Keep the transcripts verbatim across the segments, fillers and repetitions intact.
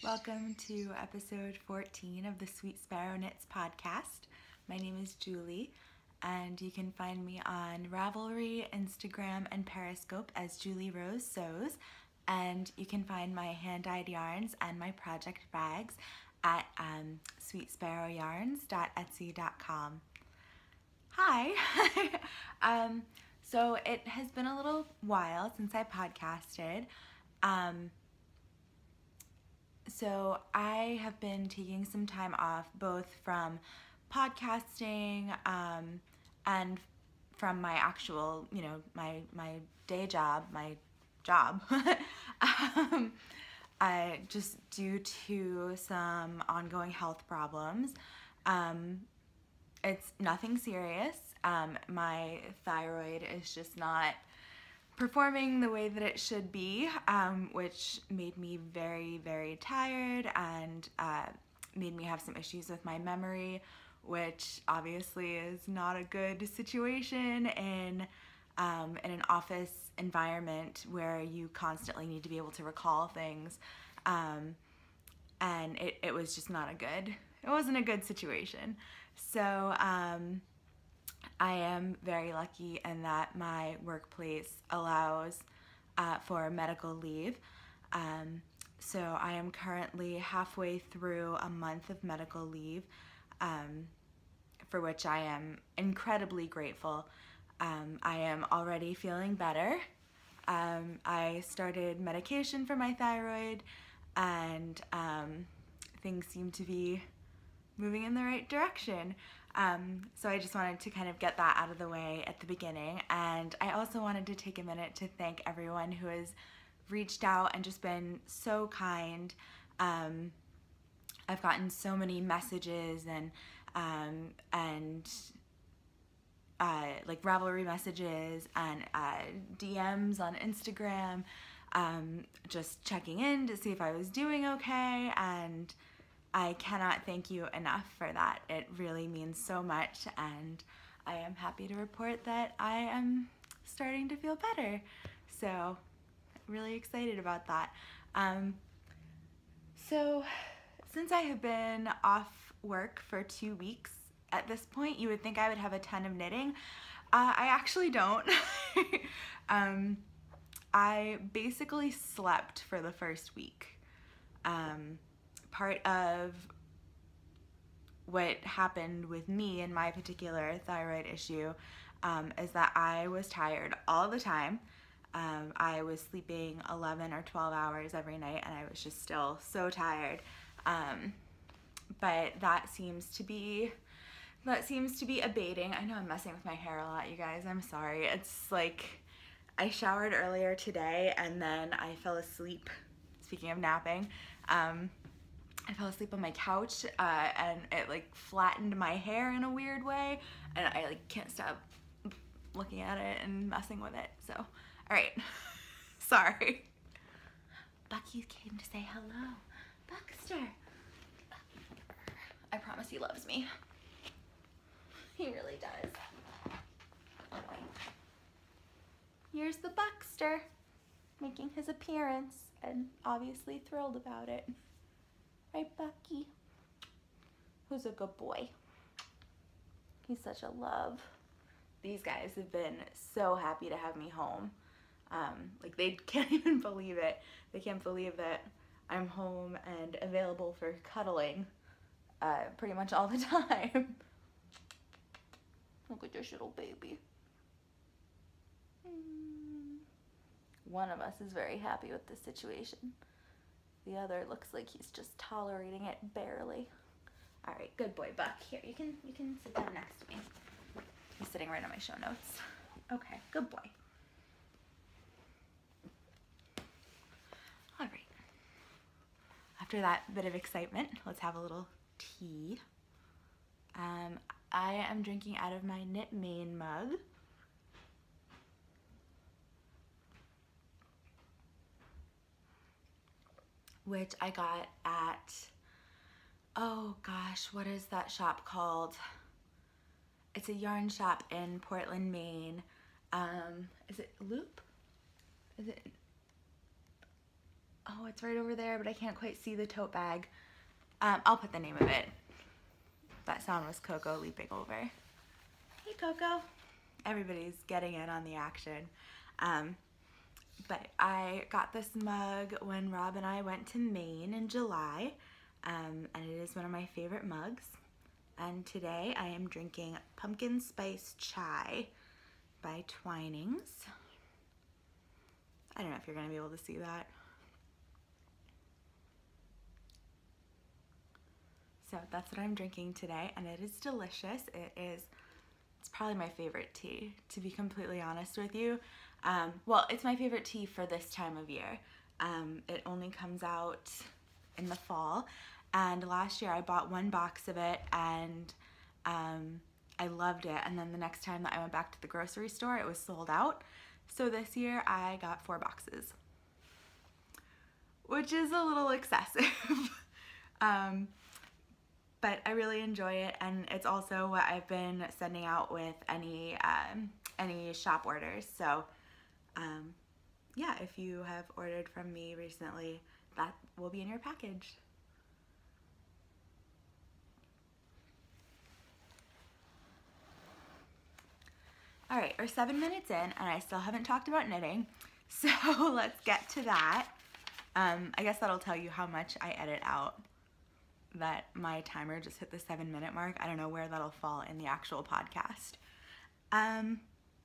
Welcome to episode fourteen of the Sweet Sparrow Knits podcast. My name is Julie, and you can find me on Ravelry, Instagram, and Periscope as Julie Rose Sews. And you can find my hand-dyed yarns and my project bags at um, sweet sparrow yarns dot etsy dot com. Hi! um, so it has been a little while since I podcasted. Um, So I have been taking some time off, both from podcasting um, and from my actual, you know, my my day job, my job, um, I, just due to some ongoing health problems. Um, it's nothing serious. Um, my thyroid is just not performing the way that it should be, um, which made me very, very tired and uh, made me have some issues with my memory, which obviously is not a good situation in, um, in an office environment where you constantly need to be able to recall things. Um, and it, it was just not a good, it wasn't a good situation. So, um, I am very lucky in that my workplace allows uh, for medical leave. Um, so I am currently halfway through a month of medical leave, um, for which I am incredibly grateful. Um, I am already feeling better. Um, I started medication for my thyroid, and um, things seem to be moving in the right direction. Um, so I just wanted to kind of get that out of the way at the beginning, and I also wanted to take a minute to thank everyone who has reached out and just been so kind. Um, I've gotten so many messages and um, and uh, like Ravelry messages and uh, D Ms on Instagram, um, just checking in to see if I was doing okay, and I cannot thank you enough for that. It really means so much, and I am happy to report that I am starting to feel better. So, really excited about that. Um, so, since I have been off work for two weeks at this point, you would think I would have a ton of knitting. Uh, I actually don't. um, I basically slept for the first week. Um, Part of what happened with me and my particular thyroid issue um, is that I was tired all the time. Um, I was sleeping eleven or twelve hours every night, and I was just still so tired. Um, but that seems to be that seems to be abating. I know I'm messing with my hair a lot, you guys. I'm sorry. It's like I showered earlier today, and then I fell asleep. Speaking of napping. Um, I fell asleep on my couch uh, and it like flattened my hair in a weird way, and I like can't stop looking at it and messing with it. So, all right, sorry. Bucky came to say hello. Buckster. I promise he loves me. He really does. Here's the Buckster making his appearance and obviously thrilled about it. Right, Bucky? Who's a good boy? He's such a love. These guys have been so happy to have me home. Um, like, they can't even believe it. They can't believe that I'm home and available for cuddling uh, pretty much all the time. Look at this little baby. One of us is very happy with this situation. The other looks like he's just tolerating it barely. All right, good boy, Buck. Here, you can you can sit down next to me. He's sitting right on my show notes. Okay, good boy. All right. After that bit of excitement, let's have a little tea. Um, I am drinking out of my Knit Maine mug. Which I got at, oh gosh, what is that shop called? It's a yarn shop in Portland, Maine. Um, is it Loop? Is it? oh, it's right over there, but I can't quite see the tote bag. Um, I'll put the name of it. That sound was Coco leaping over. Hey, Coco. Everybody's getting in on the action. Um, but I got this mug when Rob and I went to Maine in July, um, and it is one of my favorite mugs. And today I am drinking pumpkin spice chai by Twinings. I don't know if you're gonna be able to see that. So that's what I'm drinking today, and it is delicious. It is, it's probably my favorite tea, to be completely honest with you. Um, well, it's my favorite tea for this time of year. Um, it only comes out in the fall, and last year I bought one box of it, and um, I loved it. And then the next time that I went back to the grocery store, it was sold out. So this year I got four boxes, which is a little excessive. um, but I really enjoy it, and it's also what I've been sending out with any um, any shop orders. So um, yeah, if you have ordered from me recently, that will be in your package. All right, we're seven minutes in, and I still haven't talked about knitting, so let's get to that. Um, I guess that'll tell you how much I edit out, that my timer just hit the seven minute mark. I don't know where that'll fall in the actual podcast. Um,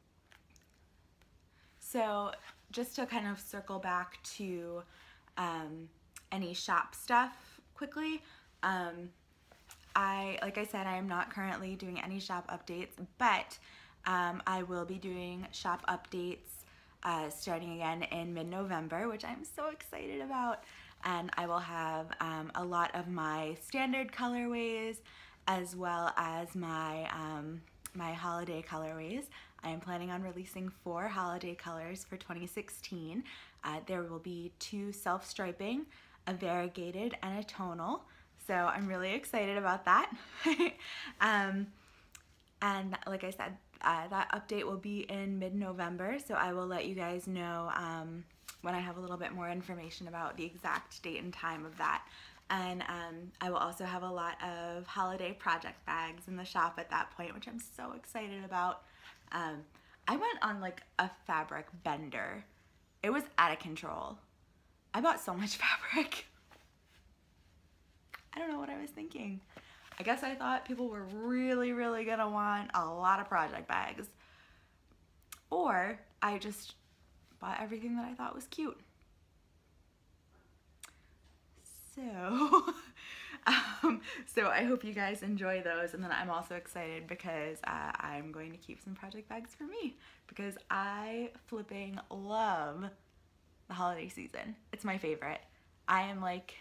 so just to kind of circle back to um, any shop stuff quickly, um, I, like I said, I am not currently doing any shop updates, but um, I will be doing shop updates uh, starting again in mid-November, which I'm so excited about. And I will have um, a lot of my standard colorways as well as my, um, my holiday colorways. I am planning on releasing four holiday colors for twenty sixteen. Uh, there will be two self-striping, a variegated, and a tonal. So I'm really excited about that. um, and like I said, uh, that update will be in mid-November, so I will let you guys know um, when I have a little bit more information about the exact date and time of that. And um, I will also have a lot of holiday project bags in the shop at that point, which I'm so excited about. Um, I went on like a fabric bender. It was out of control. I bought so much fabric. I don't know what I was thinking. I guess I thought people were really, really gonna want a lot of project bags. Or I just bought everything that I thought was cute. So, um, so I hope you guys enjoy those, and then I'm also excited because uh, I'm going to keep some project bags for me because I flipping love the holiday season. It's my favorite. I am like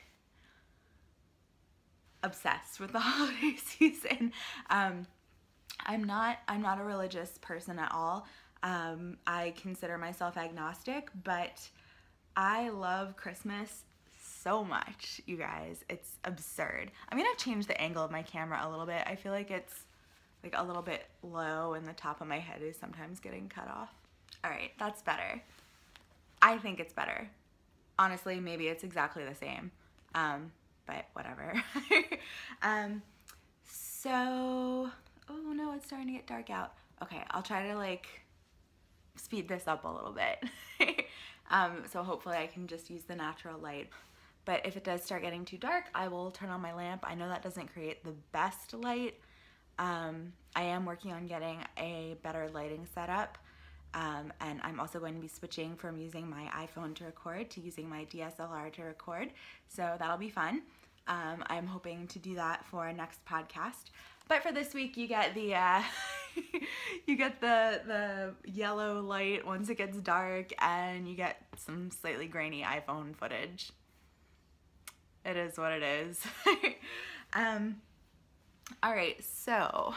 obsessed with the holiday season. Um, I'm not, I'm not a religious person at all. Um, I consider myself agnostic, but I love Christmas so much, you guys. It's absurd. I'm gonna change the angle of my camera a little bit. I feel like it's like a little bit low and the top of my head is sometimes getting cut off. All right, that's better. I think it's better. Honestly, maybe it's exactly the same, um, but whatever. um, so, oh no, it's starting to get dark out. Okay, I'll try to like speed this up a little bit. um, so hopefully I can just use the natural light. But if it does start getting too dark, I will turn on my lamp. I know that doesn't create the best light. Um, I am working on getting a better lighting setup. Um, and I'm also going to be switching from using my iPhone to record to using my D S L R to record. So that'll be fun. Um, I'm hoping to do that for our next podcast. But for this week, you get the uh, you get the the yellow light once it gets dark, and you get some slightly grainy iPhone footage. It is what it is. um, all right, so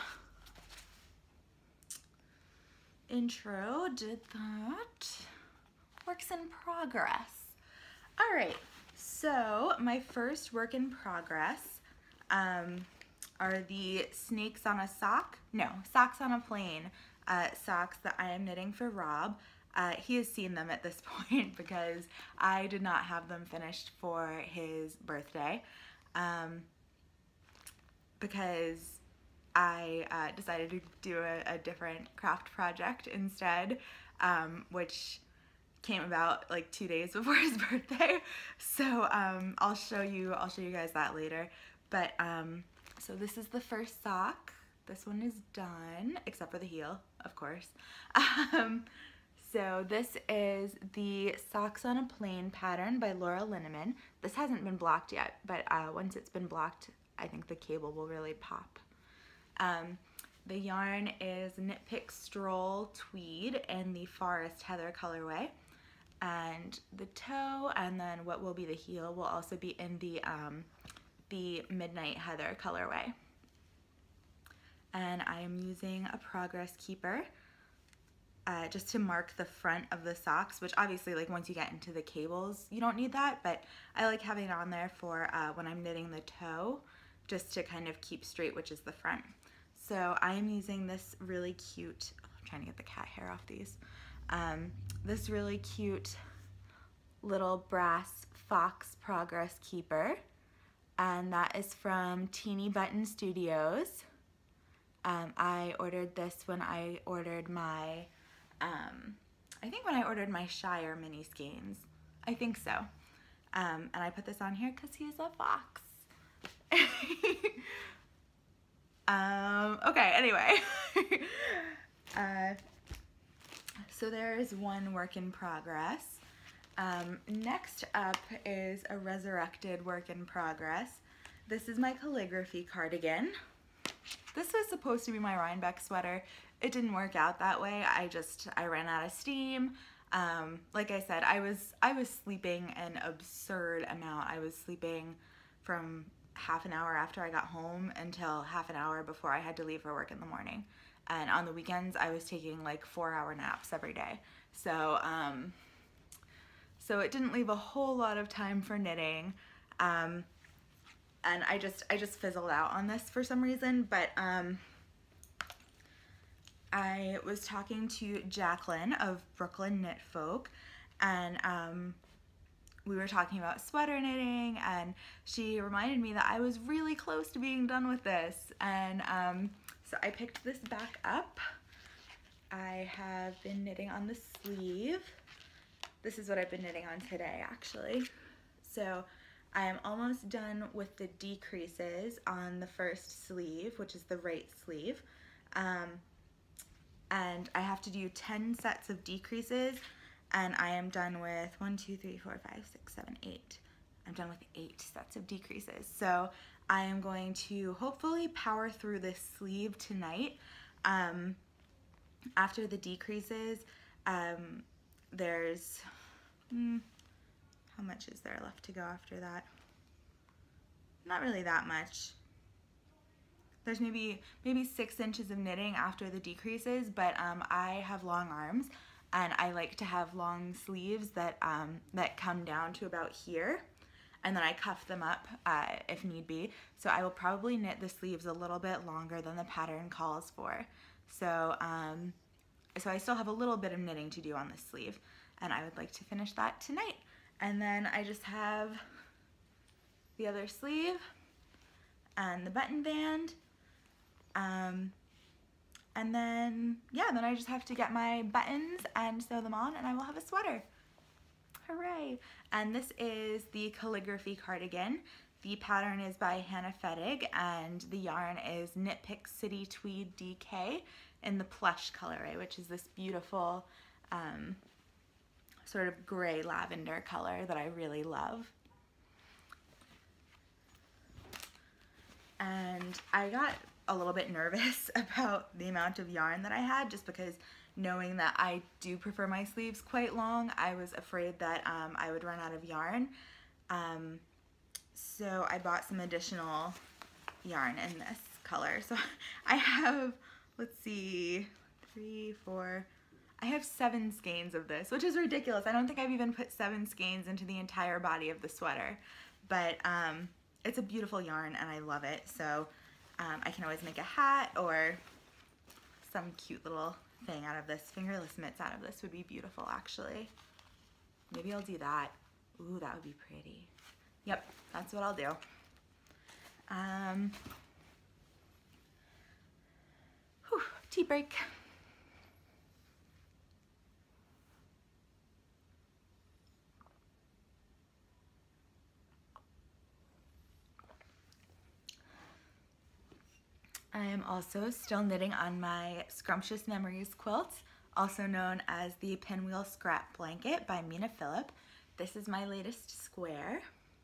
intro did that. Works in progress. All right, so my first work in progress um, are the snakes on a sock. No, socks on a plane uh, socks that I am knitting for Rob. Uh, he has seen them at this point because I did not have them finished for his birthday, um, because I uh, decided to do a, a different craft project instead, um, which came about like two days before his birthday. So um, I'll show you I'll show you guys that later. But um, so this is the first sock. This one is done, except for the heel, of course. Um, so this is the Socks on a Plane pattern by Laura Lineman. This hasn't been blocked yet, but uh, once it's been blocked, I think the cable will really pop. Um, the yarn is Knitpick Stroll Tweed in the Forest Heather colorway. And the toe and then what will be the heel will also be in the, um, the Midnight Heather colorway. And I am using a Progress Keeper uh, just to mark the front of the socks, which obviously, like, once you get into the cables, you don't need that, but I like having it on there for uh, when I'm knitting the toe, just to kind of keep straight, which is the front. So I am using this really cute, oh, I'm trying to get the cat hair off these, um, this really cute little brass fox Progress Keeper, and that is from Teeny Button Studios. Um, I ordered this when I ordered my, um, I think when I ordered my Shire mini skeins. I think so. Um, and I put this on here because he's a fox. um, okay, anyway. uh, so there is one work in progress. Um, next up is a resurrected work in progress. This is my calligraphy cardigan. This was supposed to be my Rhinebeck sweater. It didn't work out that way. I just, I ran out of steam. Um, like I said, I was, I was sleeping an absurd amount. I was sleeping from half an hour after I got home until half an hour before I had to leave for work in the morning. And on the weekends, I was taking like four hour naps every day. So, um, so it didn't leave a whole lot of time for knitting. Um, And I just I just fizzled out on this for some reason, but um, I was talking to Jacqueline of Brooklyn Knit Folk, and um, we were talking about sweater knitting, and she reminded me that I was really close to being done with this, and um, so I picked this back up. I have been knitting on the sleeve. This is what I've been knitting on today, actually. So I am almost done with the decreases on the first sleeve, which is the right sleeve. Um, and I have to do ten sets of decreases, and I am done with one, two, three, four, five, six, seven, eight. I'm done with eight sets of decreases. So I am going to hopefully power through this sleeve tonight. Um, after the decreases, um, there's, hmm, how much is there left to go after that? Not really that much. There's maybe maybe six inches of knitting after the decreases, but um, I have long arms, and I like to have long sleeves that um, that come down to about here, and then I cuff them up uh, if need be. So I will probably knit the sleeves a little bit longer than the pattern calls for. So um, so I still have a little bit of knitting to do on this sleeve, and I would like to finish that tonight. And then I just have the other sleeve and the button band. Um, and then, yeah, then I just have to get my buttons and sew them on, and I will have a sweater. Hooray! And this is the calligraphy cardigan. The pattern is by Hannah Fettig, and the yarn is Knitpick City Tweed D K in the plush colorway, which is this beautiful um, sort of gray lavender color that I really love. And I got a little bit nervous about the amount of yarn that I had, just because knowing that I do prefer my sleeves quite long, I was afraid that um, I would run out of yarn. Um, so I bought some additional yarn in this color. So I have, let's see, three, four, I have seven skeins of this, which is ridiculous. I don't think I've even put seven skeins into the entire body of the sweater, but um, it's a beautiful yarn and I love it. So um, I can always make a hat or some cute little thing out of this, fingerless mitts out of this would be beautiful actually. Maybe I'll do that. Ooh, that would be pretty. Yep, that's what I'll do. Um, whew, tea break. I am also still knitting on my Scrumptious Memories quilt, also known as the Pinwheel Scrap Blanket by Mina Phillip. This is my latest square.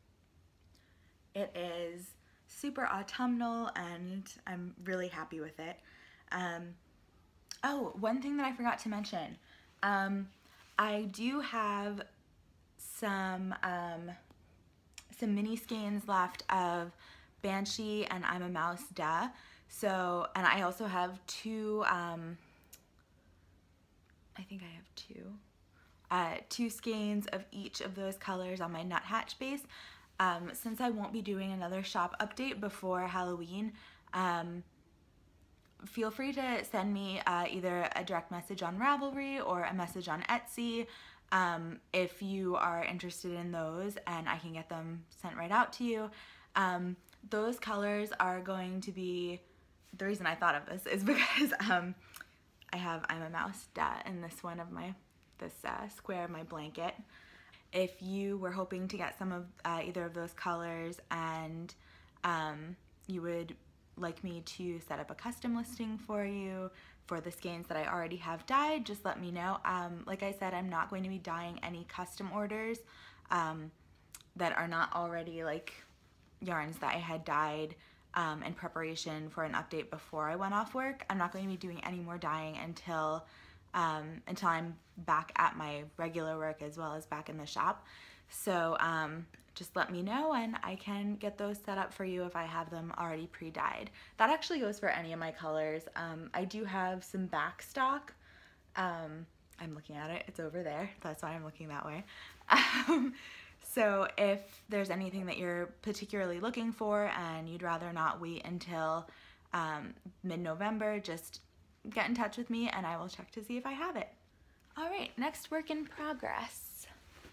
It is super autumnal and I'm really happy with it. Um, oh, one thing that I forgot to mention. Um, I do have some, um, some mini skeins left of Banshee and I'm a Mouse Duh. So, and I also have two, um, I think I have two, uh, two skeins of each of those colors on my nuthatch base. Um, since I won't be doing another shop update before Halloween, um, feel free to send me uh, either a direct message on Ravelry or a message on Etsy um, if you are interested in those, and I can get them sent right out to you. Um, those colors are going to be, the reason I thought of this is because um, I have I'm a Mouse Duh in this one of my, this uh, square of my blanket. If you were hoping to get some of uh, either of those colors and um, you would like me to set up a custom listing for you for the skeins that I already have dyed, just let me know. Um, like I said, I'm not going to be dyeing any custom orders um, that are not already like yarns that I had dyed um, in preparation for an update before I went off work. I'm not going to be doing any more dyeing until um, until I'm back at my regular work as well as back in the shop. So um, just let me know and I can get those set up for you if I have them already pre-dyed. That actually goes for any of my colors. Um, I do have some back stock. Um, I'm looking at it, it's over there. That's why I'm looking that way. Um, so if there's anything that you're particularly looking for and you'd rather not wait until um, mid-November, just get in touch with me and I will check to see if I have it. All right, next work in progress.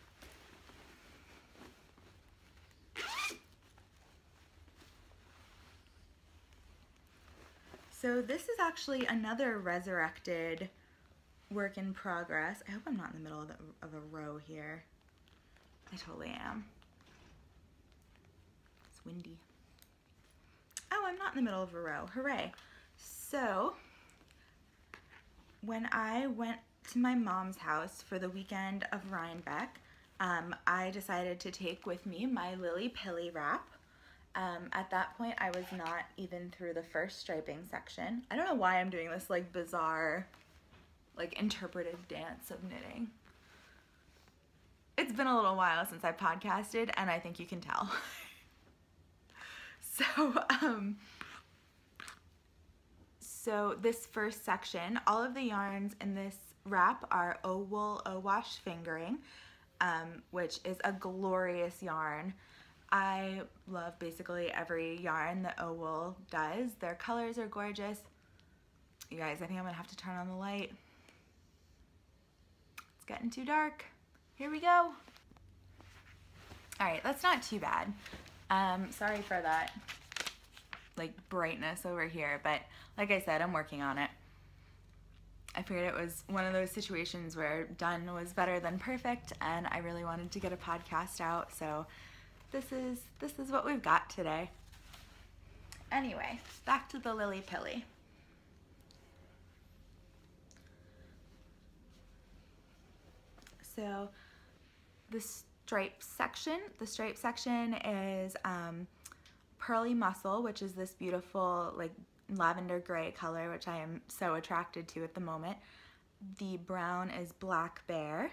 So this is actually another resurrected work in progress. I hope I'm not in the middle of, the, of a row here. I totally am. It's windy. Oh, I'm not in the middle of a row. Hooray. So when I went to my mom's house for the weekend of Rhinebeck, um, I decided to take with me my Lily Pilly wrap. Um, at that point, I was not even through the first striping section. I don't know why I'm doing this like bizarre, like interpretive dance of knitting. It's been a little while since I podcasted and I think you can tell. so, um, so this first section, all of the yarns in this wrap are O-Wool O-Wash fingering, um, which is a glorious yarn. I love basically every yarn that O-Wool does. Their colors are gorgeous. You guys, I think I'm gonna have to turn on the light. It's getting too dark. Here we go. All right, that's not too bad. Um, sorry for that like brightness over here, but like I said, I'm working on it. I figured it was one of those situations where done was better than perfect and I really wanted to get a podcast out, so this is this is what we've got today. Anyway, back to the Lily Pilly. So the stripe section, the stripe section is um, Pearly Muscle, which is this beautiful like lavender gray color, which I am so attracted to at the moment. The brown is Black Bear.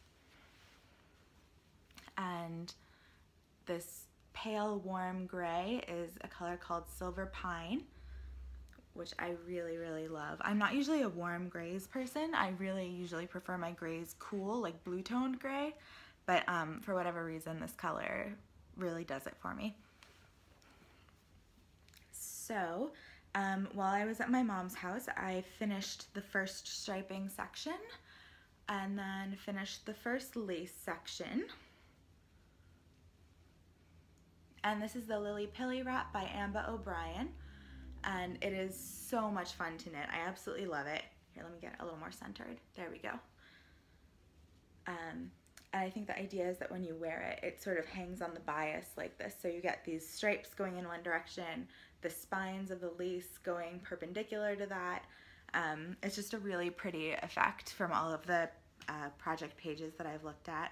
And this pale warm gray is a color called Silver Pine, which I really, really love. I'm not usually a warm grays person. I really usually prefer my grays cool, like blue toned gray, but um, for whatever reason, this color really does it for me. So Um, while I was at my mom's house, I finished the first striping section and then finished the first lace section. And this is the Lily Pilly wrap by Amba O'Brien, and it is so much fun to knit. I absolutely love it. Here, let me get it a little more centered. There we go. Um, and I think the idea is that when you wear it, it sort of hangs on the bias like this. So you get these stripes going in one direction, the spines of the lace going perpendicular to that. Um, it's just a really pretty effect from all of the uh, project pages that I've looked at.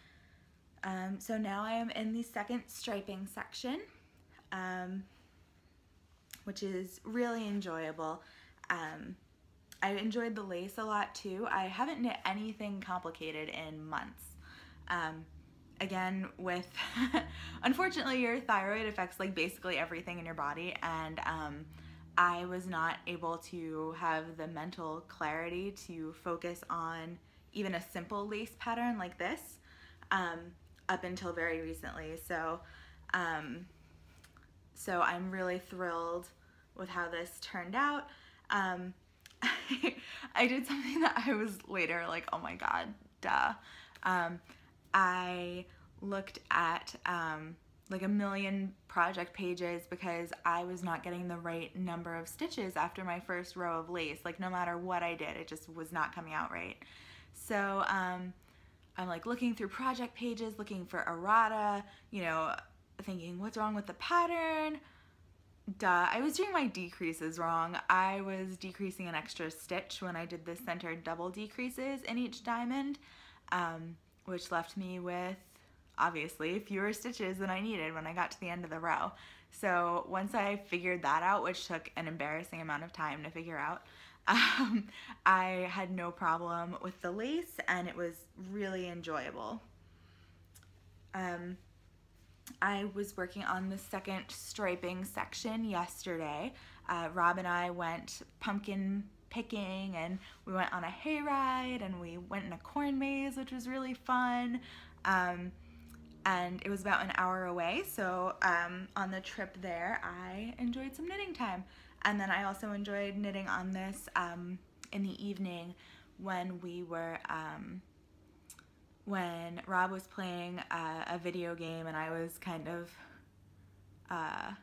Um, so now I am in the second striping section, um, which is really enjoyable. Um, I enjoyed the lace a lot too. I haven't knit anything complicated in months. Um, again, with, unfortunately, your thyroid affects like basically everything in your body, and um, I was not able to have the mental clarity to focus on even a simple lace pattern like this um, up until very recently. So, um, so I'm really thrilled with how this turned out. Um, I did something that I was later like, oh my god, duh. Um, I looked at um, like a million project pages because I was not getting the right number of stitches after my first row of lace. Like no matter what I did, it just was not coming out right. So um, I'm like looking through project pages, looking for errata, you know, thinking what's wrong with the pattern. Duh, I was doing my decreases wrong. I was decreasing an extra stitch when I did the centered double decreases in each diamond, um, which left me with, obviously, fewer stitches than I needed when I got to the end of the row. So once I figured that out, which took an embarrassing amount of time to figure out, um, I had no problem with the lace, and it was really enjoyable. Um, I was working on the second striping section yesterday. Uh, Rob and I went pumpkin picking, and we went on a hayride, and we went in a corn maze, which was really fun. Um, and it was about an hour away, so um, on the trip there, I enjoyed some knitting time. And then I also enjoyed knitting on this um, in the evening when we were um, when Rob was playing uh, a video game, and I was kind of, uh,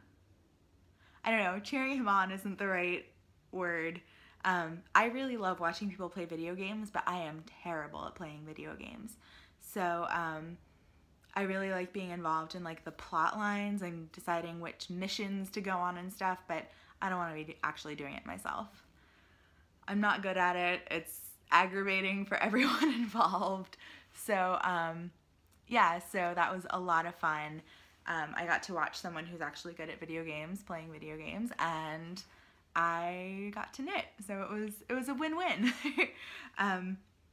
I don't know, cheering him on isn't the right word. Um, I really love watching people play video games, but I am terrible at playing video games. So um, I really like being involved in like the plot lines and deciding which missions to go on and stuff, but I don't want to be actually doing it myself. I'm not good at it. It's aggravating for everyone involved. So um, yeah, so that was a lot of fun. Um, I got to watch someone who's actually good at video games, playing video games, and I got to knit. So it was it was a win-win. um,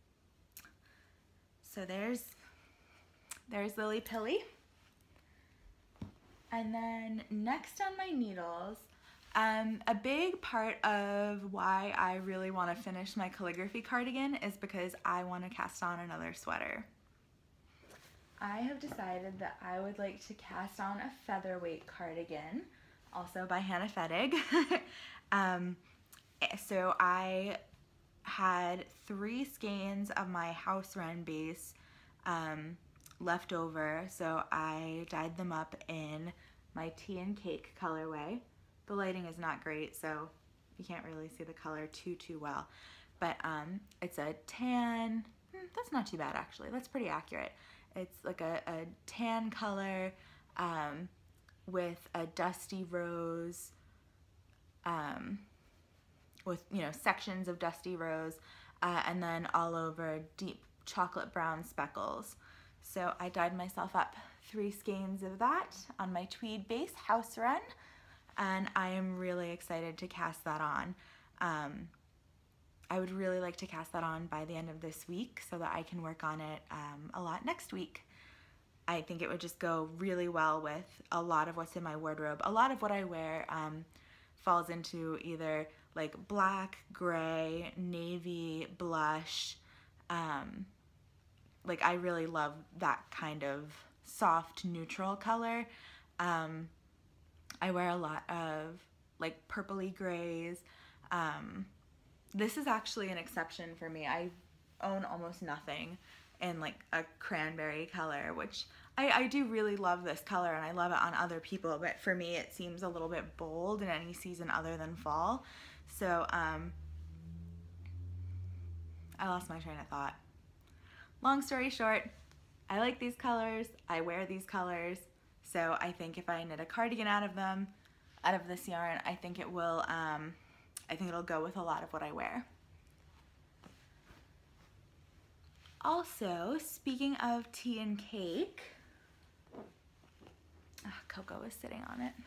so there's there's Lily Pilly. And then next on my needles, Um, a big part of why I really want to finish my calligraphy cardigan is because I want to cast on another sweater. I have decided that I would like to cast on a featherweight cardigan, also by Hannah Fettig. um, so I had three skeins of my house wren base um, left over, so I dyed them up in my tea and cake colorway. The lighting is not great, so you can't really see the color too, too well. But um, it's a tan, hmm, that's not too bad actually, that's pretty accurate. It's like a, a tan color um, with a dusty rose, um, with, you know, sections of dusty rose, uh, and then all over deep chocolate brown speckles. So I dyed myself up three skeins of that on my tweed base house wren. And I am really excited to cast that on. Um, I would really like to cast that on by the end of this week so that I can work on it um, a lot next week. I think it would just go really well with a lot of what's in my wardrobe. A lot of what I wear um, falls into either like black, gray, navy, blush. Um, like I really love that kind of soft neutral color. Um, I wear a lot of like purpley grays. Um, this is actually an exception for me. I own almost nothing in like a cranberry color, which I, I do really love this color and I love it on other people, but for me it seems a little bit bold in any season other than fall. So um, I lost my train of thought. Long story short, I like these colors, I wear these colors, so I think if I knit a cardigan out of them, out of this yarn, I think it will, um, I think it'll go with a lot of what I wear. Also, speaking of tea and cake, oh, Coco is sitting on it.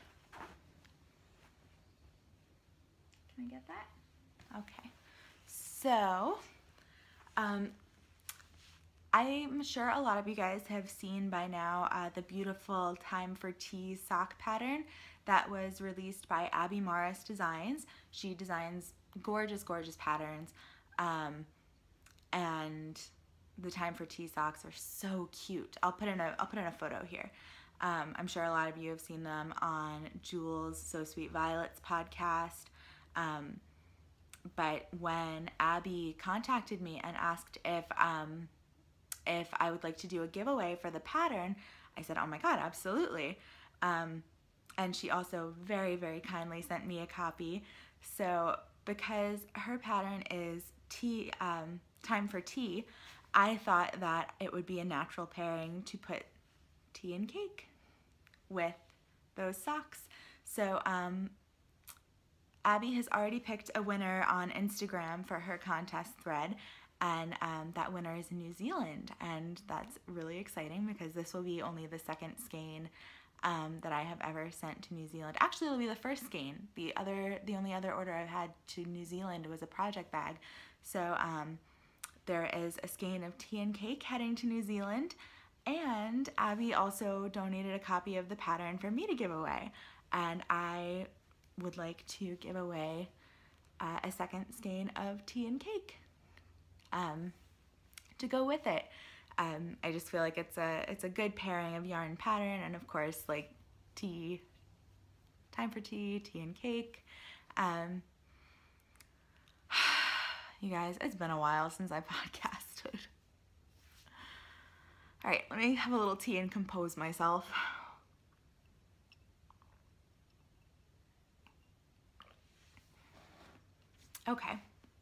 Can I get that? Okay. So, um, I'm sure a lot of you guys have seen by now uh, the beautiful Time for Tea sock pattern that was released by Abby Morris Designs. She designs gorgeous, gorgeous patterns, um, and the Time for Tea socks are so cute. I'll put in a I'll put in a photo here. Um, I'm sure a lot of you have seen them on Jules' So Sweet Violet's podcast. Um, but when Abby contacted me and asked if um, if I would like to do a giveaway for the pattern, I said, oh my God, absolutely. Um, and she also very, very kindly sent me a copy. So because her pattern is tea, um, Time for Tea, I thought that it would be a natural pairing to put tea and cake with those socks. So um, Abby has already picked a winner on Instagram for her contest thread, and um, that winner is in New Zealand, and that's really exciting because this will be only the second skein um, that I have ever sent to New Zealand. Actually, it'll be the first skein. The other, the only other order I've had to New Zealand was a project bag. So um, there is a skein of tea and cake heading to New Zealand, and Abby also donated a copy of the pattern for me to give away, and I would like to give away uh, a second skein of tea and cake um, to go with it. Um, I just feel like it's a it's a good pairing of yarn pattern, and of course, like tea, time for tea, tea and cake. Um, you guys, it's been a while since I podcasted. All right, let me have a little tea and compose myself. Okay.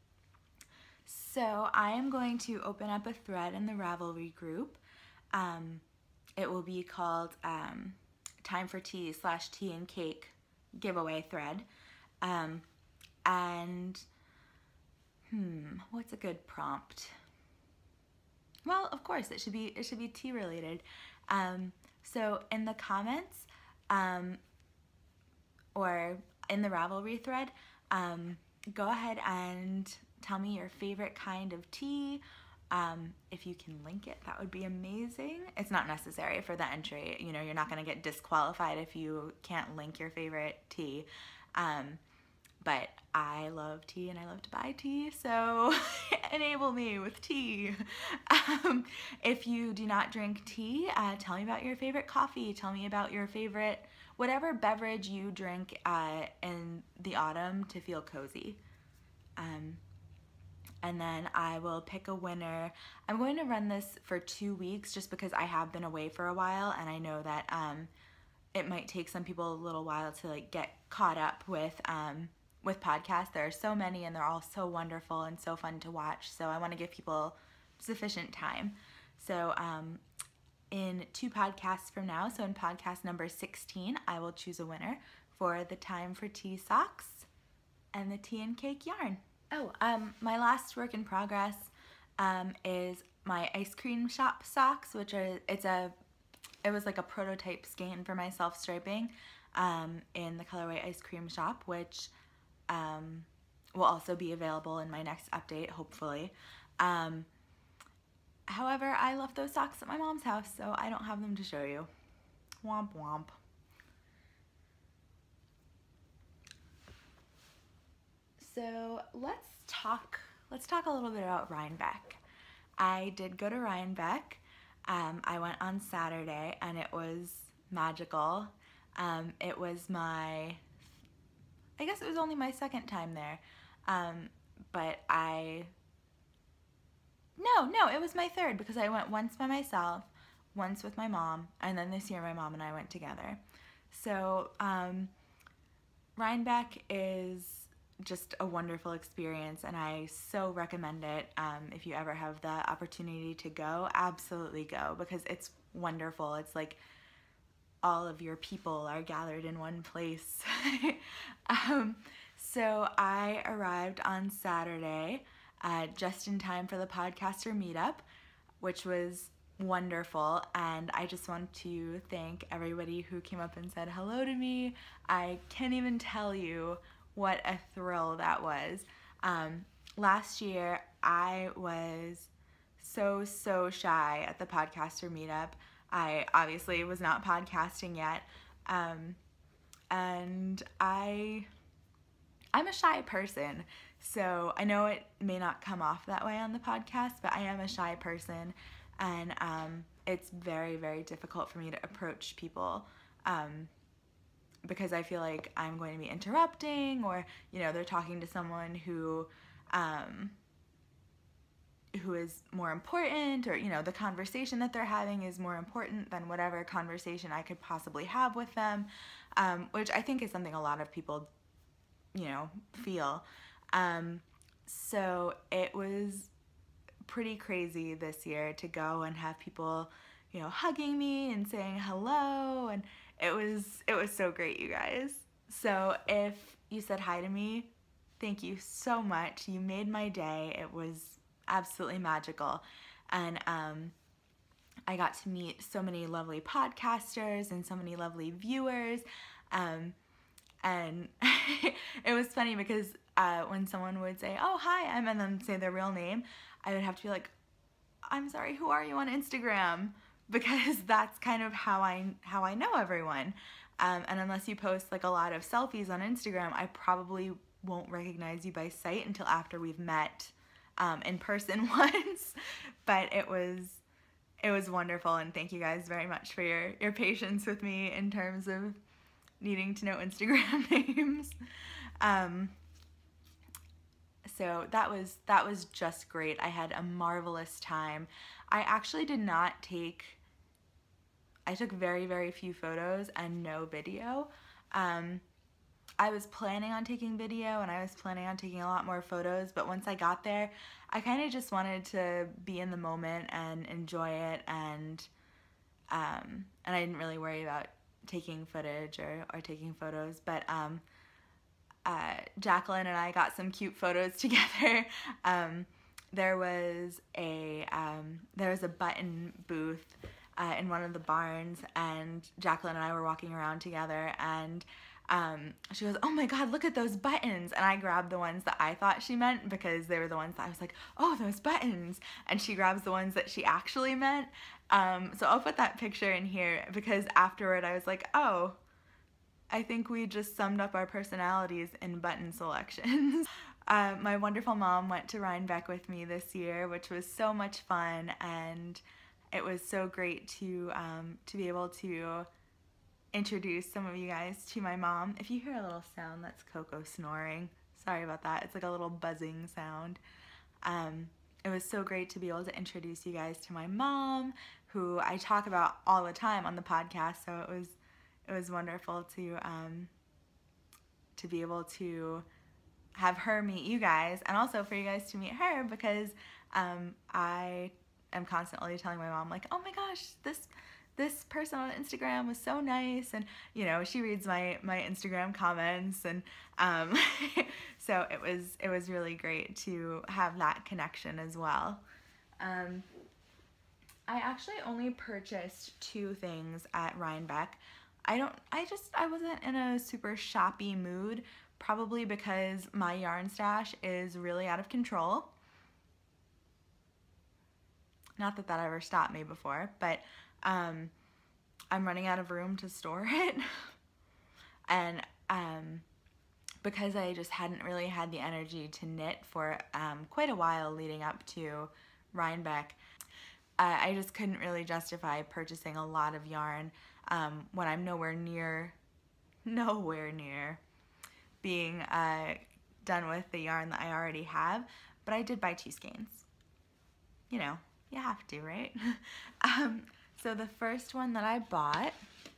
So I am going to open up a thread in the Ravelry group. Um, it will be called um, Time for Tea slash Tea and Cake giveaway thread. Um, and, hmm, what's a good prompt? Well, of course, it should be, it should be tea related. Um, so in the comments um, or in the Ravelry thread, um, go ahead and tell me your favorite kind of tea. Um, if you can link it, that would be amazing. It's not necessary for the entry. You know, you're not going to get disqualified if you can't link your favorite tea. Um, but I love tea and I love to buy tea, so enable me with tea. Um, if you do not drink tea, uh, tell me about your favorite coffee. Tell me about your favorite, whatever beverage you drink uh, in the autumn to feel cozy. Um, and then I will pick a winner. I'm going to run this for two weeks just because I have been away for a while, and I know that um, it might take some people a little while to like get caught up with um, with podcasts. There are so many and they're all so wonderful and so fun to watch, so I want to give people sufficient time. So um, in two podcasts from now, so in podcast number sixteen, I will choose a winner for the Time for Tea socks and the tea and cake yarn. Oh, um, my last work in progress um, is my ice cream shop socks, which are, it's a, it was like a prototype skein for my self-striping um, in the colorway Ice Cream Shop, which um, will also be available in my next update, hopefully. Um, however, I left those socks at my mom's house, so I don't have them to show you. Womp womp. So let's talk, let's talk a little bit about Rhinebeck. I did go to Rhinebeck. Um, I went on Saturday and it was magical. Um, it was my I guess it was only my second time there. Um, but I, no, no, it was my third because I went once by myself, once with my mom, and then this year my mom and I went together. So um, Rhinebeck is just a wonderful experience, and I so recommend it. Um, if you ever have the opportunity to go, absolutely go, because it's wonderful. It's like all of your people are gathered in one place. um, so I arrived on Saturday uh, just in time for the podcaster meetup, which was wonderful, and I just want to thank everybody who came up and said hello to me. I can't even tell you what a thrill that was. Um, last year I was so, so shy at the podcaster meetup. I obviously was not podcasting yet, um, and I, I'm a shy person, so I know it may not come off that way on the podcast, but I am a shy person, and um, it's very, very difficult for me to approach people um, because I feel like I'm going to be interrupting, or, you know, they're talking to someone who um, who is more important, or, you know, the conversation that they're having is more important than whatever conversation I could possibly have with them, um, which I think is something a lot of people, you know, feel. Um, so it was pretty crazy this year to go and have people, you know, hugging me and saying hello, and it was it was so great, you guys. So if you said hi to me, thank you so much. You made my day. It was absolutely magical, and um, I got to meet so many lovely podcasters and so many lovely viewers, um, and it was funny because uh, when someone would say, "Oh, hi," I'm and then say their real name, I would have to be like, "I'm sorry, who are you on Instagram?" Because that's kind of how I how I know everyone, um, and unless you post like a lot of selfies on Instagram, I probably won't recognize you by sight until after we've met Um, in person once. But it was it was wonderful, and thank you guys very much for your your patience with me in terms of needing to know Instagram names. Um, so that was that was just great. I had a marvelous time. I actually did not take I took very very few photos and no video. Um, I was planning on taking video, and I was planning on taking a lot more photos, but once I got there, I kind of just wanted to be in the moment and enjoy it, and um, and I didn't really worry about taking footage or, or taking photos, but um, uh, Jacqueline and I got some cute photos together. Um, there was a um, there was a button booth uh, in one of the barns, and Jacqueline and I were walking around together, and Um, she goes, "Oh my God, look at those buttons." And I grabbed the ones that I thought she meant because they were the ones that I was like, "Oh, those buttons." And she grabs the ones that she actually meant. Um, so I'll put that picture in here because afterward I was like, oh, I think we just summed up our personalities in button selections. uh, my wonderful mom went to Rhinebeck with me this year, which was so much fun, and it was so great to um, to be able to introduce some of you guys to my mom. If you hear a little sound, that's Coco snoring. Sorry about that. It's like a little buzzing sound. Um, it was so great to be able to introduce you guys to my mom, who I talk about all the time on the podcast. So it was it was wonderful to um, to be able to have her meet you guys, and also for you guys to meet her, because um, I am constantly telling my mom, like, oh my gosh, this this person on Instagram was so nice, and you know, she reads my my Instagram comments, and um, so it was it was really great to have that connection as well. Um, I actually only purchased two things at Rhinebeck. I don't I just I wasn't in a super shoppy mood, probably because my yarn stash is really out of control. Not that that ever stopped me before, but um, I'm running out of room to store it. And um, because I just hadn't really had the energy to knit for um, quite a while leading up to Rhinebeck, uh, I just couldn't really justify purchasing a lot of yarn um, when I'm nowhere near, nowhere near being uh, done with the yarn that I already have, but I did buy two skeins. You know, you have to, right? um, so the first one that I bought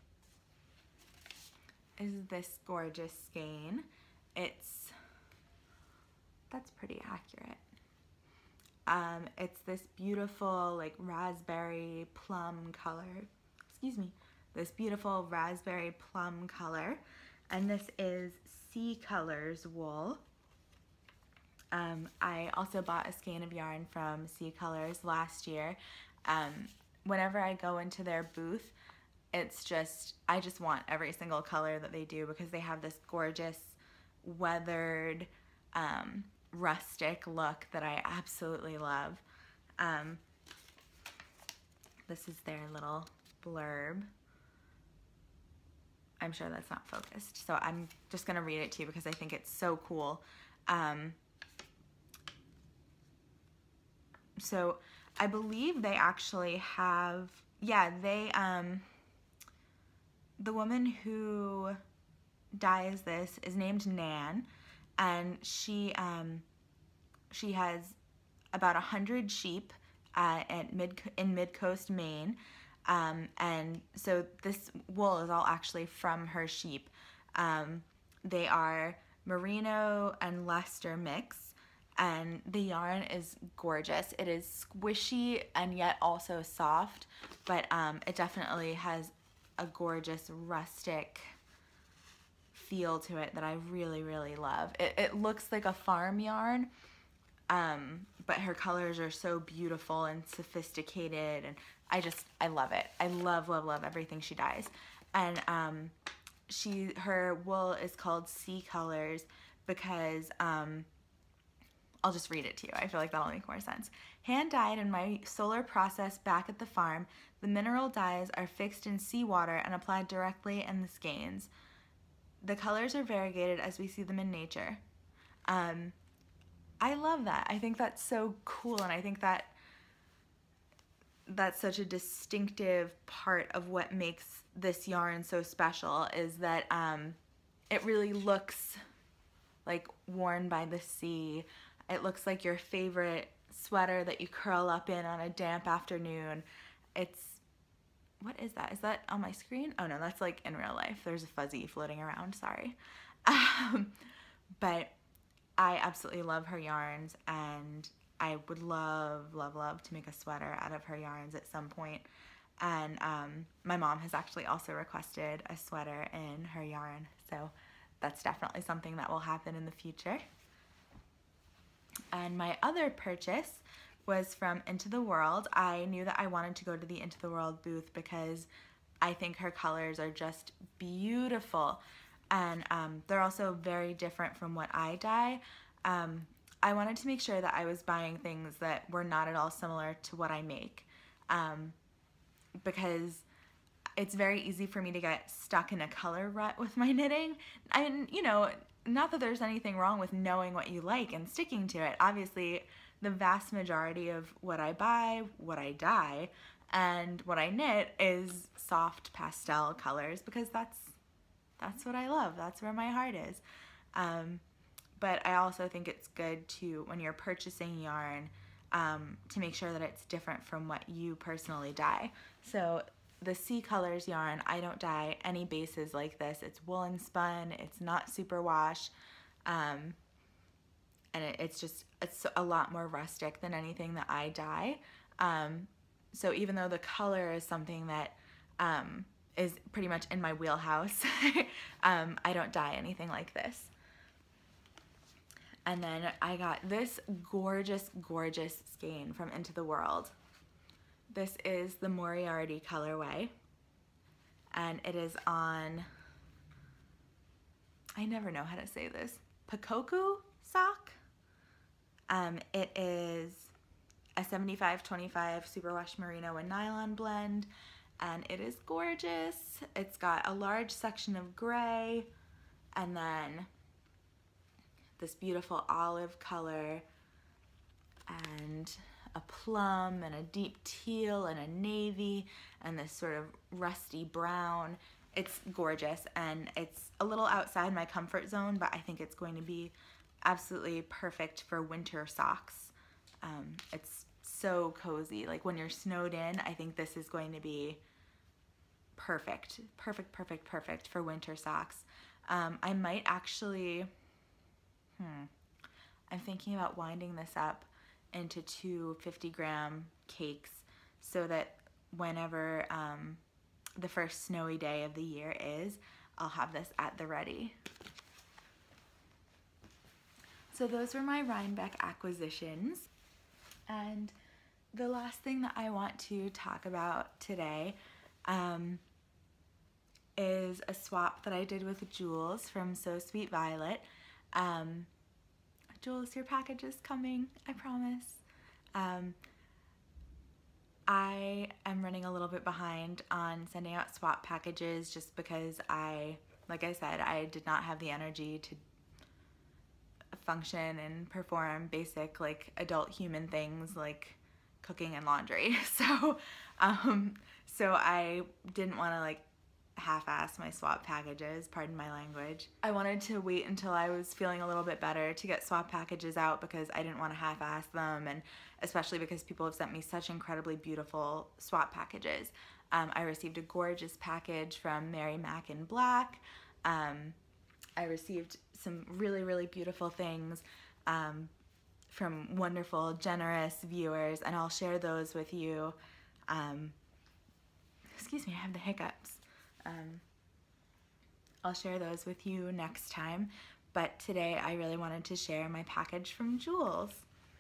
is this gorgeous skein. It's, that's pretty accurate. Um, it's this beautiful like raspberry plum color, excuse me, this beautiful raspberry plum color, and this is Sea Colors wool. Um, I also bought a skein of yarn from Sea Colors last year. Um, whenever I go into their booth, it's just, I just want every single color that they do because they have this gorgeous weathered, um, rustic look that I absolutely love. Um, this is their little blurb. I'm sure that's not focused, so I'm just gonna read it to you because I think it's so cool. Um, so I believe they actually have, yeah, they, um, the woman who dyes this is named Nan, and she um, she has about a hundred sheep uh, at mid in Mid-Coast, Maine, um, and so this wool is all actually from her sheep. Um, they are merino and Leicester mix, and the yarn is gorgeous. It is squishy and yet also soft, but um, it definitely has a gorgeous rustic feel to it that I really, really love. It, it looks like a farm yarn, um, but her colors are so beautiful and sophisticated, and I just, I love it. I love, love, love everything she dyes. And um, she, her wool is called Sea Colors because, um, I'll just read it to you. I feel like that'll make more sense. Hand dyed in my solar process back at the farm, the mineral dyes are fixed in seawater and applied directly in the skeins. The colors are variegated as we see them in nature. Um, I love that. I think that's so cool, and I think that that's such a distinctive part of what makes this yarn so special, is that um, it really looks like worn by the sea. It looks like your favorite sweater that you curl up in on a damp afternoon. It's, what is that? Is that on my screen? Oh no, that's like in real life. There's a fuzzy floating around, sorry. Um, but I absolutely love her yarns, and I would love, love, love to make a sweater out of her yarns at some point. And um, my mom has actually also requested a sweater in her yarn, so that's definitely something that will happen in the future. And my other purchase was from Into the World. I knew that I wanted to go to the Into the World booth because I think her colors are just beautiful, and um, they're also very different from what I dye. Um, I wanted to make sure that I was buying things that were not at all similar to what I make, um, because it's very easy for me to get stuck in a color rut with my knitting. And, you know, not that there's anything wrong with knowing what you like and sticking to it. Obviously, the vast majority of what I buy, what I dye, and what I knit is soft pastel colors because that's that's what I love. That's where my heart is. Um, but I also think it's good to, when you're purchasing yarn, um, to make sure that it's different from what you personally dye. So the Sea Colors yarn, I don't dye any bases like this. It's woolen spun, it's not superwash, um, and it, it's just, it's a lot more rustic than anything that I dye. Um, so even though the color is something that um, is pretty much in my wheelhouse, um, I don't dye anything like this. And then I got this gorgeous, gorgeous skein from Into the World. This is the Moriarty colorway, and it is on, I never know how to say this, Pakoku sock. Um, it is a seventy-five twenty-five superwash merino and nylon blend, and it is gorgeous. It's got a large section of gray, and then this beautiful olive color, and a plum, and a deep teal, and a navy, and this sort of rusty brown. it's gorgeous, and it's a little outside my comfort zone, but I think it's going to be absolutely perfect for winter socks. Um, it's so cozy. Like when you're snowed in, I think this is going to be perfect, perfect, perfect, perfect for winter socks. Um, I might actually, hmm, I'm thinking about winding this up into two fifty gram cakes so that whenever um, the first snowy day of the year is, I'll have this at the ready. So those were my Rhinebeck acquisitions. And the last thing that I want to talk about today um, is a swap that I did with Jules from So Sweet Violet. Um, Jules, your package is coming, I promise. Um, I am running a little bit behind on sending out swap packages just because I, like I said, I did not have the energy to function and perform basic like adult human things like cooking and laundry. So, um, so I didn't want to like half-ass my swap packages, pardon my language. I wanted to wait until I was feeling a little bit better to get swap packages out because I didn't want to half-ass them, and especially because people have sent me such incredibly beautiful swap packages. Um, I received a gorgeous package from Mary Mac in Black. Um, I received some really, really beautiful things um, from wonderful, generous viewers, and I'll share those with you. Um, excuse me, I have the hiccups. Um, I'll share those with you next time, but today I really wanted to share my package from Jules.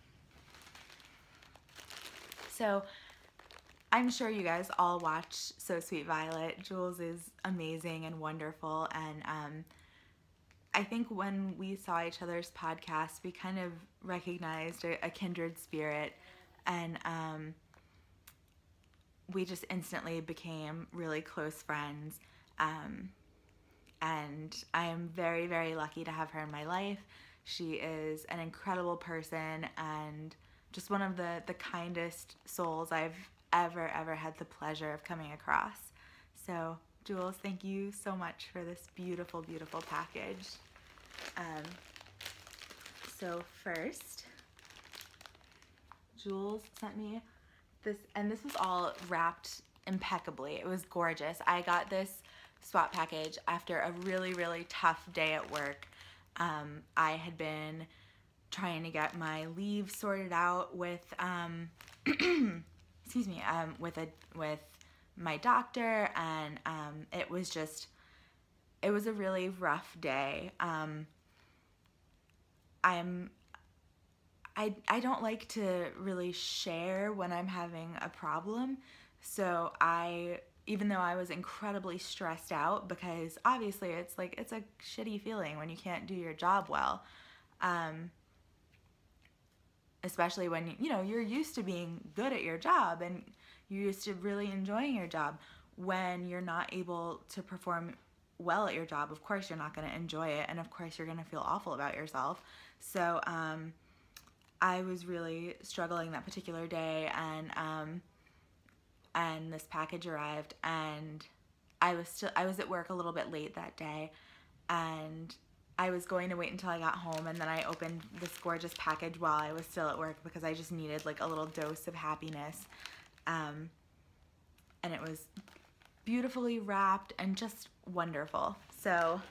So I'm sure you guys all watch So Sweet Violet. Jules is amazing and wonderful, and um, I think when we saw each other's podcast, we kind of recognized a, a kindred spirit, and um, we just instantly became really close friends. Um, and I am very, very lucky to have her in my life. She is an incredible person and just one of the, the kindest souls I've ever, ever had the pleasure of coming across. So, Jules, thank you so much for this beautiful, beautiful package. Um, so first, Jules sent me this, and this was all wrapped impeccably. It was gorgeous. I got this swap package after a really, really tough day at work. Um, I had been trying to get my leave sorted out with, um, excuse me, um, with a with my doctor, and um, it was just, it was a really rough day. Um, I'm I, I don't like to really share when I'm having a problem, so I, even though I was incredibly stressed out, because obviously it's like, it's a shitty feeling when you can't do your job well, um, especially when, you know, you're used to being good at your job, and you're used to really enjoying your job. When you're not able to perform well at your job, of course you're not going to enjoy it, and of course you're going to feel awful about yourself. So, um... I was really struggling that particular day, and um, and this package arrived, and I was still I was at work a little bit late that day, and I was going to wait until I got home, and then I opened this gorgeous package while I was still at work because I just needed like a little dose of happiness, um, and it was beautifully wrapped and just wonderful. So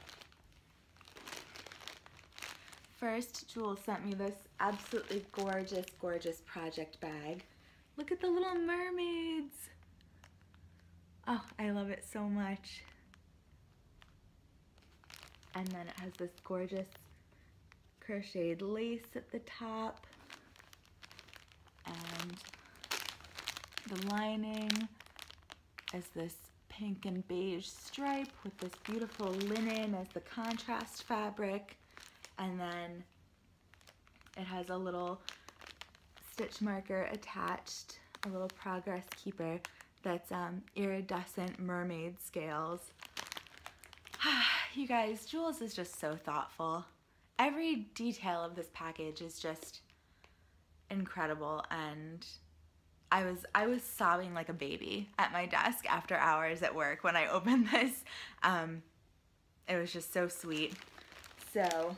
first, Jules sent me this absolutely gorgeous, gorgeous project bag. Look at the little mermaids. Oh, I love it so much. And then it has this gorgeous crocheted lace at the top. And the lining is this pink and beige stripe with this beautiful linen as the contrast fabric. And then it has a little stitch marker attached, a little progress keeper that's um, iridescent mermaid scales. You guys, Jules is just so thoughtful. Every detail of this package is just incredible, and I was I was sobbing like a baby at my desk after hours at work when I opened this. Um, it was just so sweet. So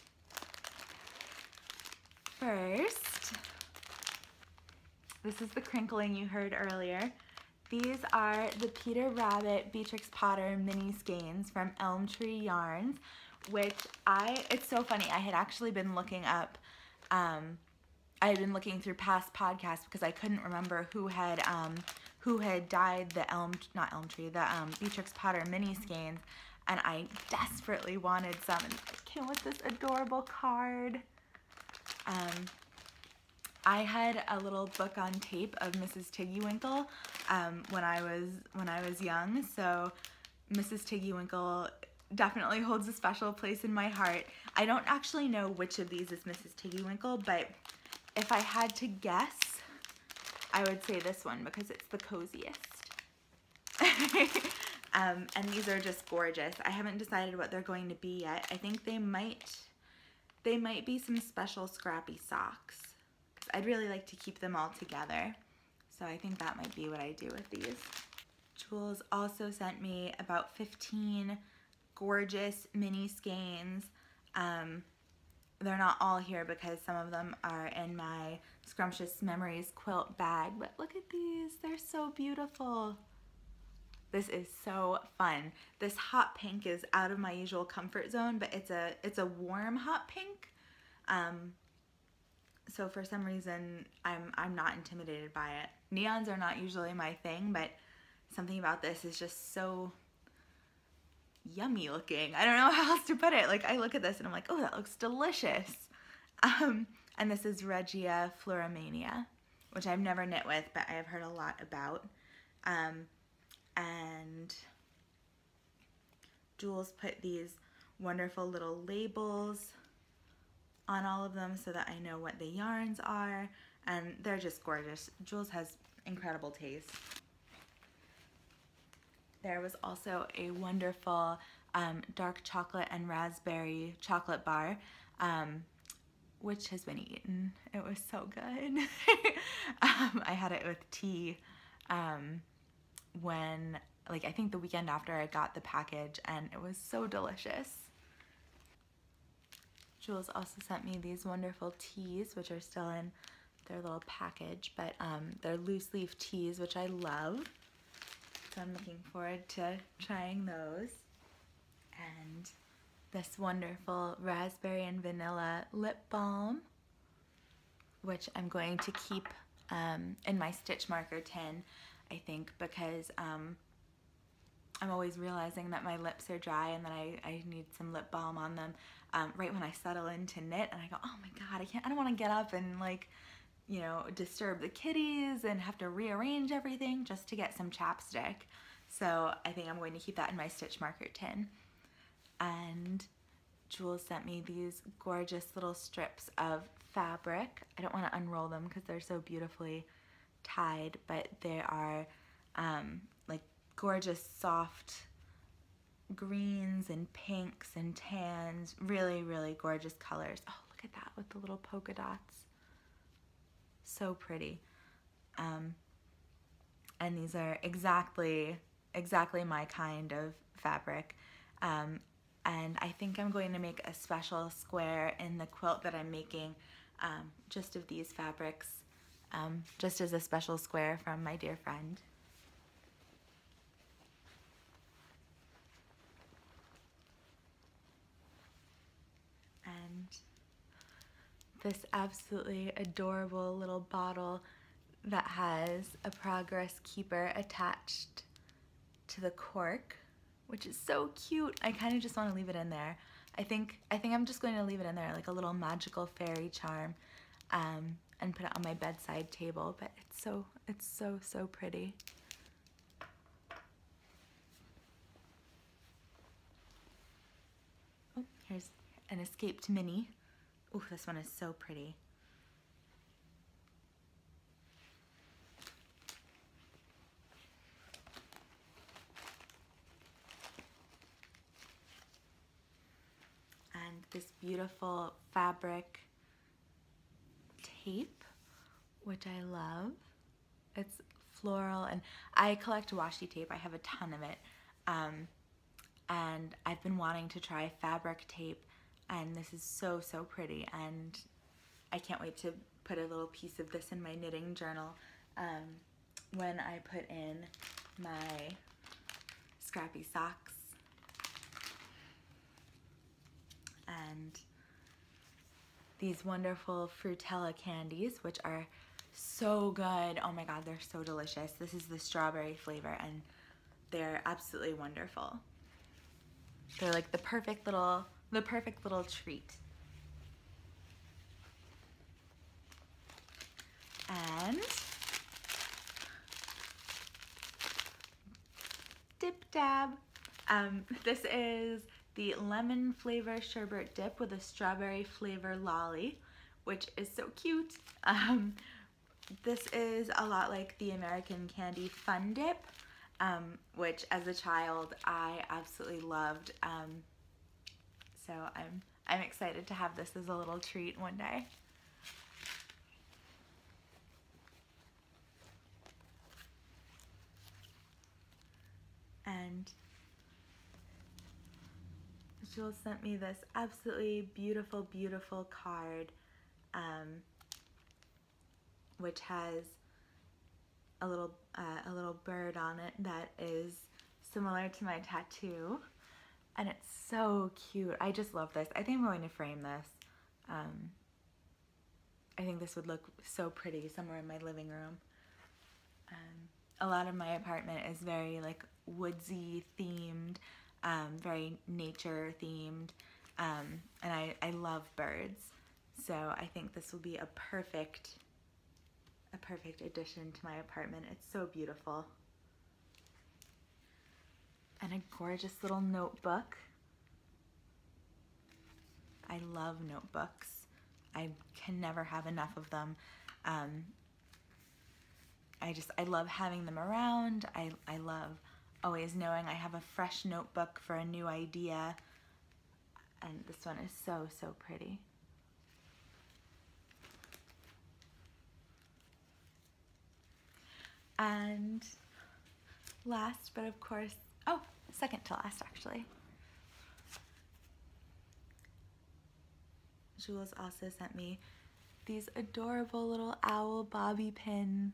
first, this is the crinkling you heard earlier. These are the Peter Rabbit Beatrix Potter mini skeins from Elm Tree Yarns, which I, it's so funny, I had actually been looking up, um, I had been looking through past podcasts because I couldn't remember who had, um, who had dyed the Elm, not Elm Tree, the um, Beatrix Potter mini skeins, and I desperately wanted some, and I came with this adorable card. Um, I had a little book on tape of Missus Tiggywinkle um, when I was when I was young, so Missus Tiggywinkle definitely holds a special place in my heart. I don't actually know which of these is Missus Tiggywinkle, but if I had to guess, I would say this one because it's the coziest. um, and these are just gorgeous. I haven't decided what they're going to be yet. I think they might they might be some special scrappy socks. I'd really like to keep them all together, so I think that might be what I do with these. Jules also sent me about fifteen gorgeous mini skeins. Um, they're not all here because some of them are in my Scrumptious Memories quilt bag, but look at these, they're so beautiful. This is so fun. This hot pink is out of my usual comfort zone, but it's a it's a warm hot pink. Um, So for some reason, I'm I'm not intimidated by it. Neons are not usually my thing, but something about this is just so yummy looking. I don't know how else to put it. Like, I look at this and I'm like, oh, that looks delicious. Um, and this is Regia Floramania, which I've never knit with, but I have heard a lot about. Um, and Jules put these wonderful little labels on all of them so that I know what the yarns are, and they're just gorgeous. Jules has incredible taste. There was also a wonderful um, dark chocolate and raspberry chocolate bar, um, which has been eaten. It was so good. um, I had it with tea um, when, like, I think the weekend after I got the package, and it was so delicious. Jules also sent me these wonderful teas, which are still in their little package, but um, they're loose leaf teas, which I love. So I'm looking forward to trying those. And this wonderful raspberry and vanilla lip balm, which I'm going to keep um, in my stitch marker tin, I think, because um, I'm always realizing that my lips are dry and that I, I need some lip balm on them um, right when I settle in to knit, and I go, oh my god, I can't, I don't want to get up and, like, you know, disturb the kitties and have to rearrange everything just to get some chapstick. So I think I'm going to keep that in my stitch marker tin. And Jules sent me these gorgeous little strips of fabric. I don't want to unroll them because they're so beautifully tied, but they are um, like gorgeous soft greens and pinks and tans, really, really gorgeous colors. Oh, look at that with the little polka dots. So pretty. Um, and these are exactly, exactly my kind of fabric. Um, and I think I'm going to make a special square in the quilt that I'm making um, just of these fabrics, um, just as a special square from my dear friend. And this absolutely adorable little bottle that has a progress keeper attached to the cork, which is so cute. I kind of just want to leave it in there. I think I think I'm just going to leave it in there like a little magical fairy charm, um, and put it on my bedside table. But it's so it's so so pretty. Oh, here's an escaped mini. Oh, this one is so pretty. And this beautiful fabric tape, which I love. It's floral, and I collect washi tape. I have a ton of it. Um, and I've been wanting to try fabric tape, and this is so, so pretty, and I can't wait to put a little piece of this in my knitting journal um, when I put in my scrappy socks. And these wonderful Frutella candies, which are so good. Oh my god, they're so delicious. This is the strawberry flavor, and they're absolutely wonderful. They're like the perfect little, the perfect little treat. And Dip Dab. Um, this is the lemon flavor sherbet dip with a strawberry flavor lolly, which is so cute. Um, this is a lot like the American Candy Fun Dip, um, which as a child I absolutely loved. Um, so I'm I'm excited to have this as a little treat one day. And Jules sent me this absolutely beautiful, beautiful card, um, which has a little uh, a little bird on it that is similar to my tattoo, and it's so cute. I just love this. I think I'm going to frame this. Um, I think this would look so pretty somewhere in my living room. Um, a lot of my apartment is very like woodsy themed, um, very nature themed, um, and I, I love birds, so I think this will be a perfect a perfect addition to my apartment. It's so beautiful. And a gorgeous little notebook. I love notebooks. I can never have enough of them. Um, I just, I love having them around. I, I love always knowing I have a fresh notebook for a new idea. And this one is so, so pretty. And last, but of course, oh, second to last actually. Jules also sent me these adorable little owl bobby pins.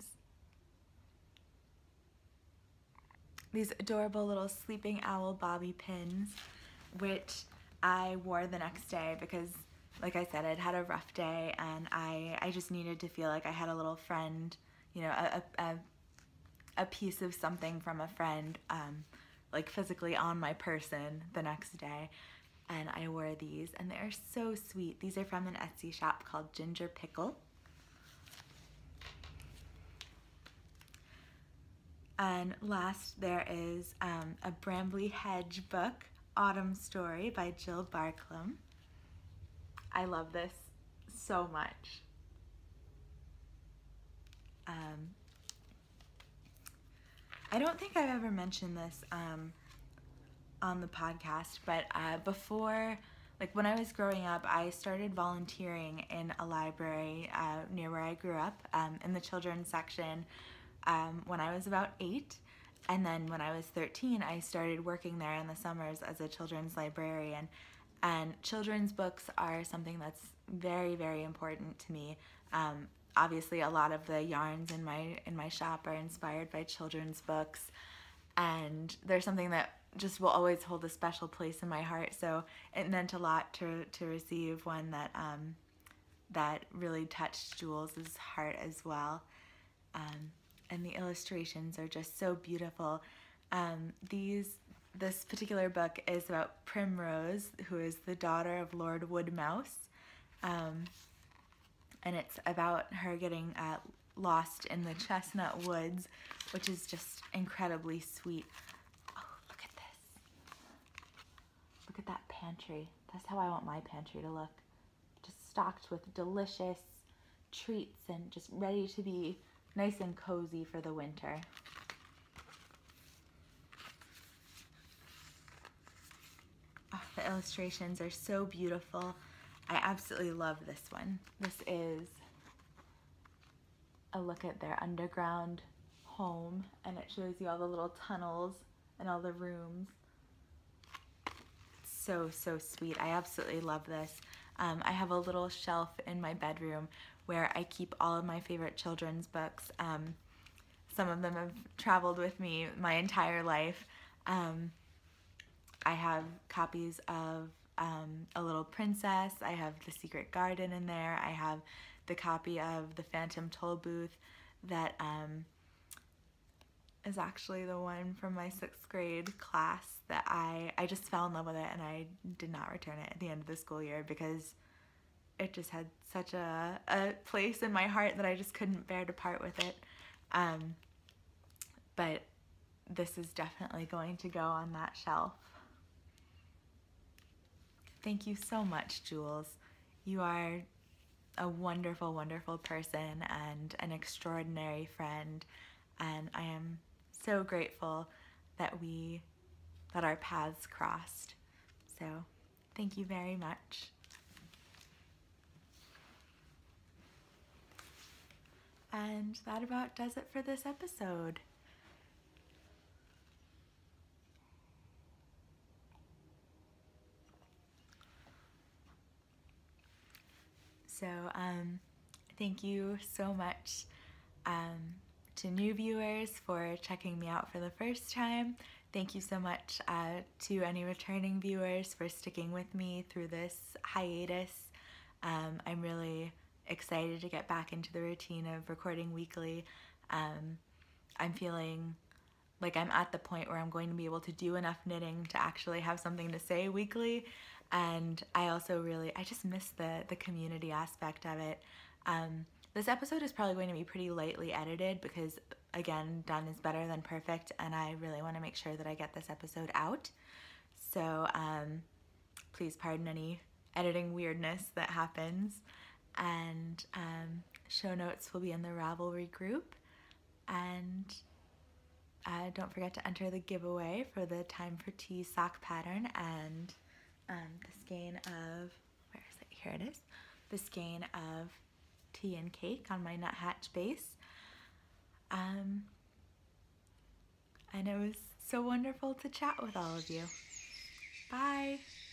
These adorable little sleeping owl bobby pins, which I wore the next day because, like I said, I'd had a rough day, and I, I just needed to feel like I had a little friend, you know, a, a, a piece of something from a friend, um, like physically on my person the next day. And I wore these, and they are so sweet. These are from an Etsy shop called Ginger Pickle. And last, there is um, a Brambley Hedge book, Autumn Story by Jill Barclay. I love this so much. Um, I don't think I've ever mentioned this um, on the podcast, but uh, before, like when I was growing up, I started volunteering in a library uh, near where I grew up, um, in the children's section, um, when I was about eight. And then when I was thirteen, I started working there in the summers as a children's librarian. And children's books are something that's very, very important to me. Um, obviously, a lot of the yarns in my in my shop are inspired by children's books, and there's something that just will always hold a special place in my heart. So it meant a lot to to receive one that um, that really touched Jules's heart as well. Um, and the illustrations are just so beautiful. Um, these this particular book is about Primrose, who is the daughter of Lord Woodmouse, um, and it's about her getting uh, lost in the chestnut woods, which is just incredibly sweet. Oh, look at this. Look at that pantry. That's how I want my pantry to look. Just stocked with delicious treats and just ready to be nice and cozy for the winter. Oh, the illustrations are so beautiful. I absolutely love this one. This is a look at their underground home, and it shows you all the little tunnels and all the rooms. So, so sweet. I absolutely love this. Um, I have a little shelf in my bedroom where I keep all of my favorite children's books. Um, some of them have traveled with me my entire life. Um, I have copies of um, A Little Princess. I have The Secret Garden in there. I have the copy of The Phantom Toll Booth that um, is actually the one from my sixth grade class that I, I just fell in love with it, and I did not return it at the end of the school year because it just had such a, a place in my heart that I just couldn't bear to part with it. Um, but this is definitely going to go on that shelf. Thank you so much, Jules. You are a wonderful, wonderful person and an extraordinary friend, and I am so grateful that we, that our paths crossed. So thank you very much. And that about does it for this episode. So um, thank you so much um, to new viewers for checking me out for the first time. Thank you so much uh, to any returning viewers for sticking with me through this hiatus. Um, I'm really excited to get back into the routine of recording weekly. Um, I'm feeling like I'm at the point where I'm going to be able to do enough knitting to actually have something to say weekly. And I also really, I just miss the, the community aspect of it. Um, this episode is probably going to be pretty lightly edited because, again, done is better than perfect, and I really want to make sure that I get this episode out. So um, please pardon any editing weirdness that happens. And um, show notes will be in the Ravelry group. And uh, don't forget to enter the giveaway for the Time for Tea sock pattern and um, the skein of, where is it? Here it is. The skein of tea and cake on my nuthatch base. Um, and it was so wonderful to chat with all of you. Bye.